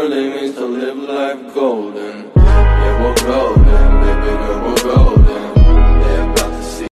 it means to live life golden. Yeah, woke